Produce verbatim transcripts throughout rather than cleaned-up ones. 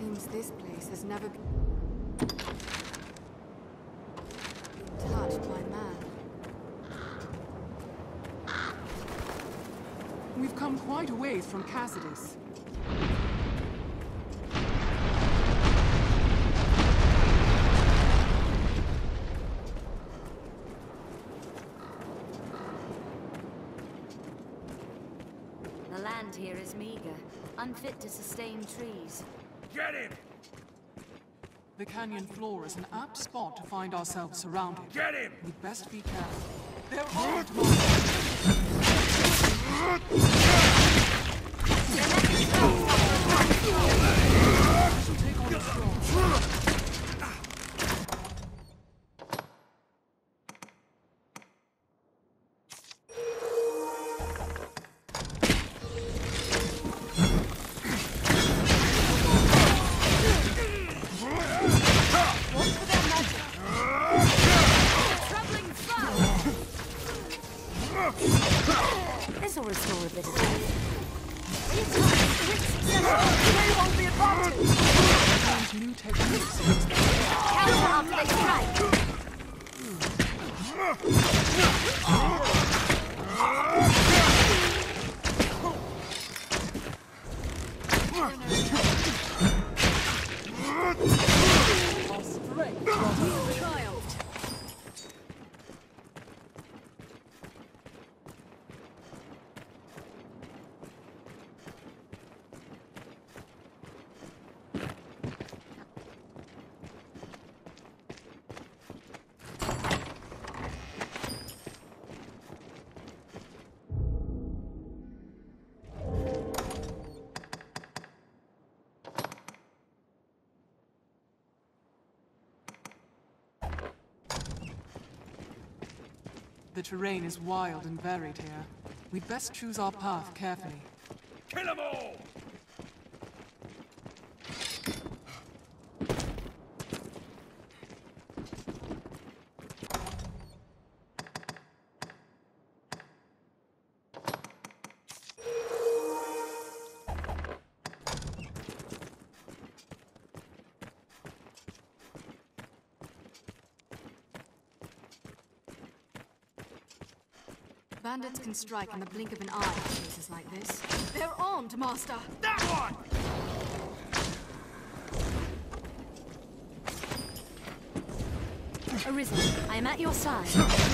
Seems this place has never been touched by man. We've come quite a ways from Cassidus. The land here is meager, unfit to sustain trees. Get him! The canyon floor is an apt spot to find ourselves surrounded. Get him! We'd best be careful. They're armed, Master. This'll take on the strong. This'll restore a bit of health. They won't be advantage! New techniques. Counter after they strike. Our strength was Triumphed. The terrain is wild and varied here. We'd best choose our path carefully. Kill them all! Bandits can strike in the blink of an eye in places like this. They're armed, Master! That one! Arisen, I am at your side.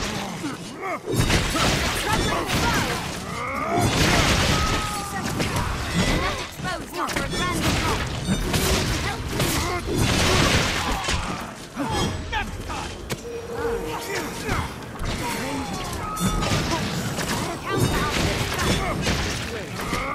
Left exposed after a grand assault. Next time! Counter after they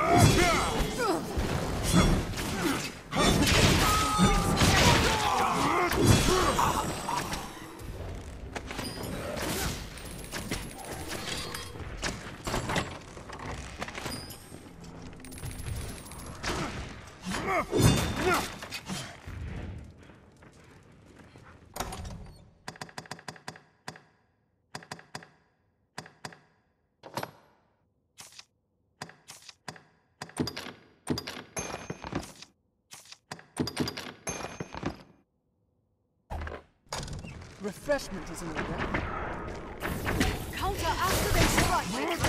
Refreshment is in order. Counter after they strike!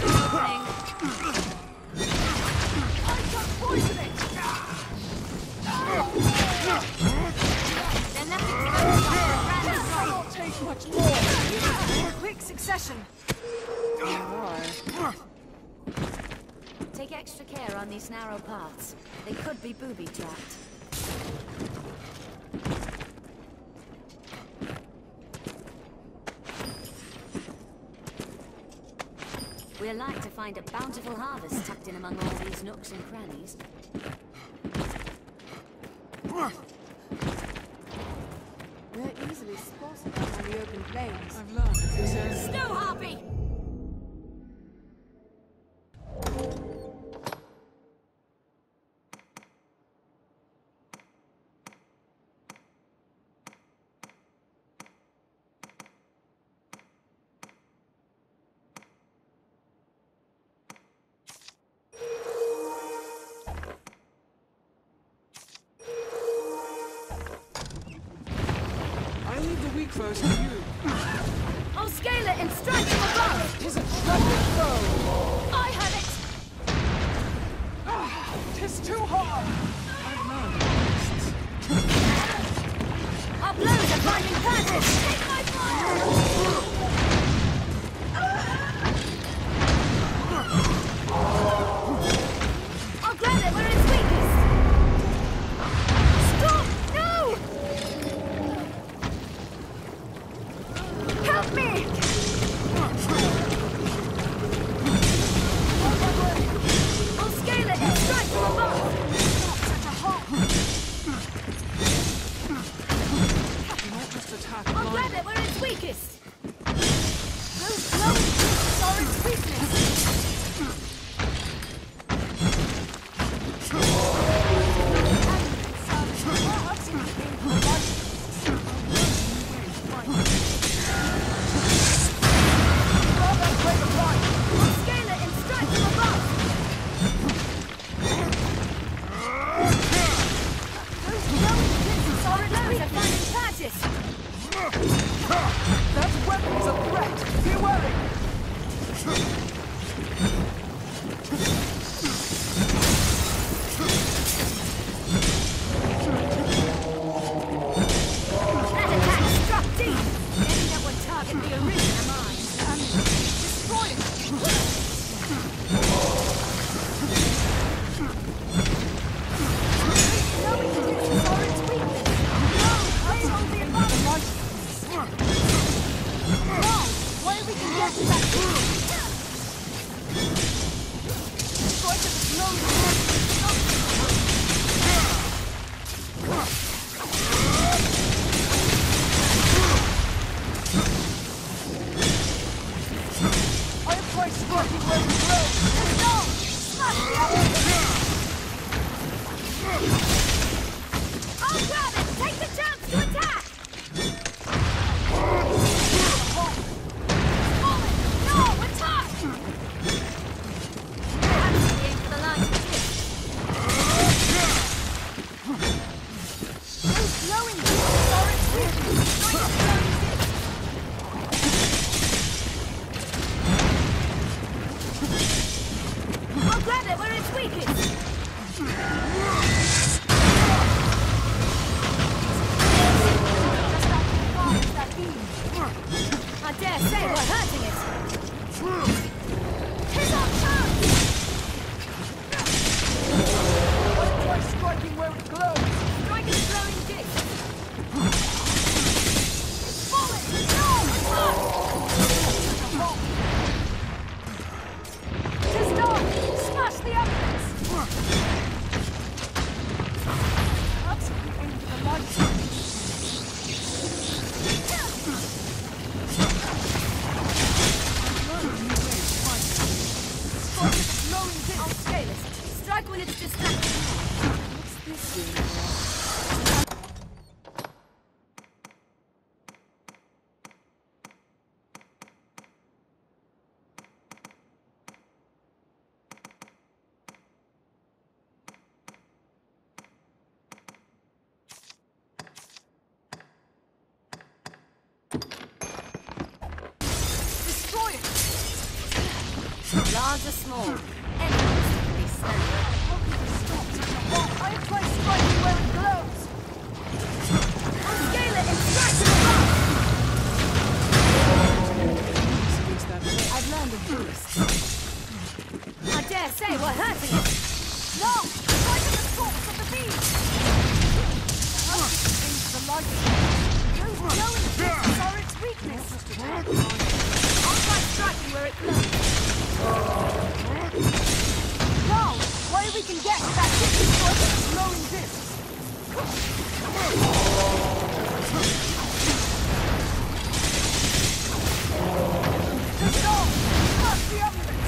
I got poisoning! They're left exposed after a grand assault. Not take much more. Quick succession! Why? Take extra care on these narrow paths. They could be booby-trapped. We're like to find a bountiful harvest tucked in among all these nooks and crannies. They're easily spotted on the open plains. I've learned that this area... Snow Harpy! weak foes to you. I'll scale it and strike from above! Tis a trembling foe! I have it! Tis too hard! I've learned my Our blows are finding patterns! Take my fire! I'll grab it where it's weakest! Stop! No! Help me! I'll scale it and strike from above! Such a hole! You might just attack I'll blind. grab it where it's weakest! Those glowing discs are its weakness! I'll scale it and strike from above! Those glowing discs are its Blows are weakness! finding patches! That weapon is a threat! Be wary! That attack struck deep! Any that would target the arena mine. And destroy it! Glowing discs are its weakness! No! That's only above! No! Where we can get to that pool! Destroy the glowing I am quite striking where we blow! No! Smash the other! I'll grab it! Take the chance to attack! No! Attack! Absolutely aim for the line to hit. Those glowing discs are its weakness! Strike the glowing disc! I'll grab it where it's weakest! Just like the far as that beam! I dare say we're hurting it! Tis our chance! Try striking where it glows! Strike its glowing disc! Fallen! No! Tis done! Smash the evidence! Absolutely aim for the light! I'll scale it. Strike when it's distracted. Destroy it! Large or small, anyone can be slender. I am quite striking where it glows! I'll scale it and strike from above! Against that wall. I've learned a boost. I dare say we're hurting it. No! Strike at the source of the beam! Absolutely aim for the light! Those glowing discs are its weakness! I'll try striking where it glows. Now, where we can get to that kitchen source of the glowing discs! Just go! Smash the evidence!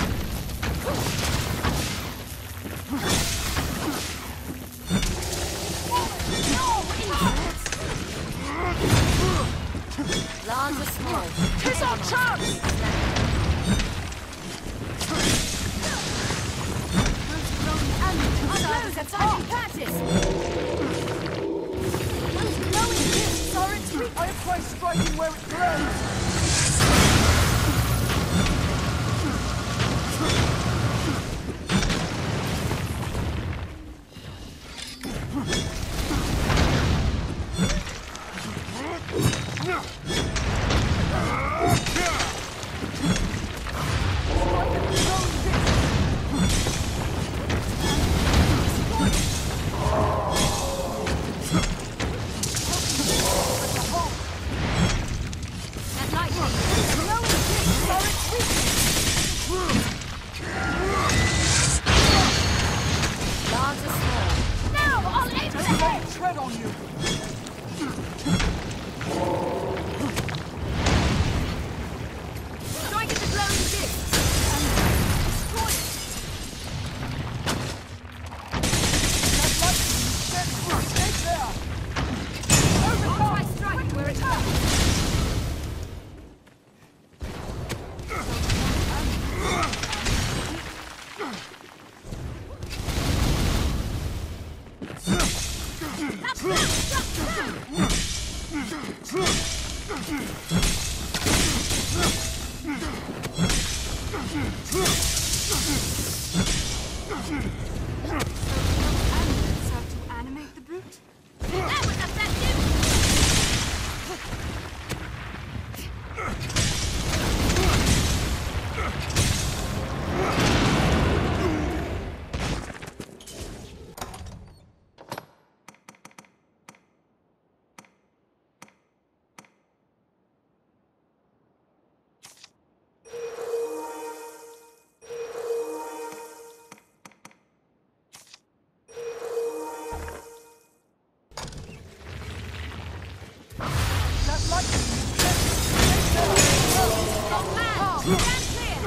Large or small, Tis our chance! Our blows are finding patches. Those glowing discs are its weak. I have Try striking where it glows! Tread on you! Strike at the glowing disc! And destroy it! That lightning! Stay there! I'll try striking where it comes! Amulets have to animate the brute? That was effective! That lightning! Stay there! Got man! Stand clear!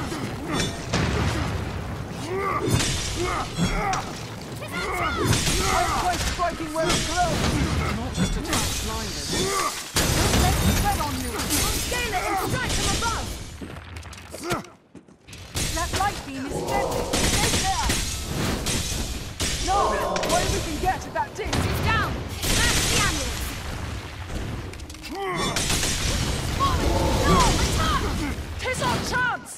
Try striking where it glows! Not just attack blinded. Don't let it tread on you! Scale it and strike from above! That light beam is deadly! Stay there! No! Where we can get at that disc! It's down! Smash the amulet! No! Attack! Tis our chance!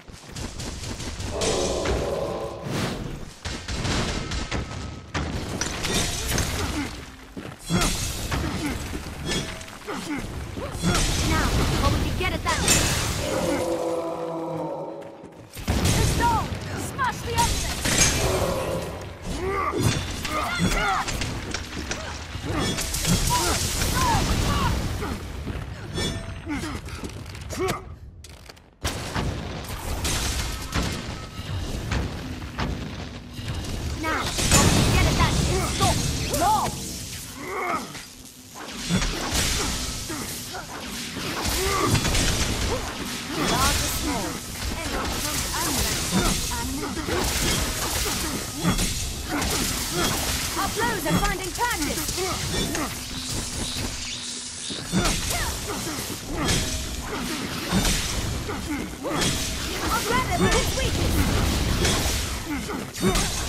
Now, what we can get at that disc? It's down! Smash the amulet! Now, what we can get at that disc? Stop! No! Large or small? Our blows are finding targets! I'll grab it when it's weakest!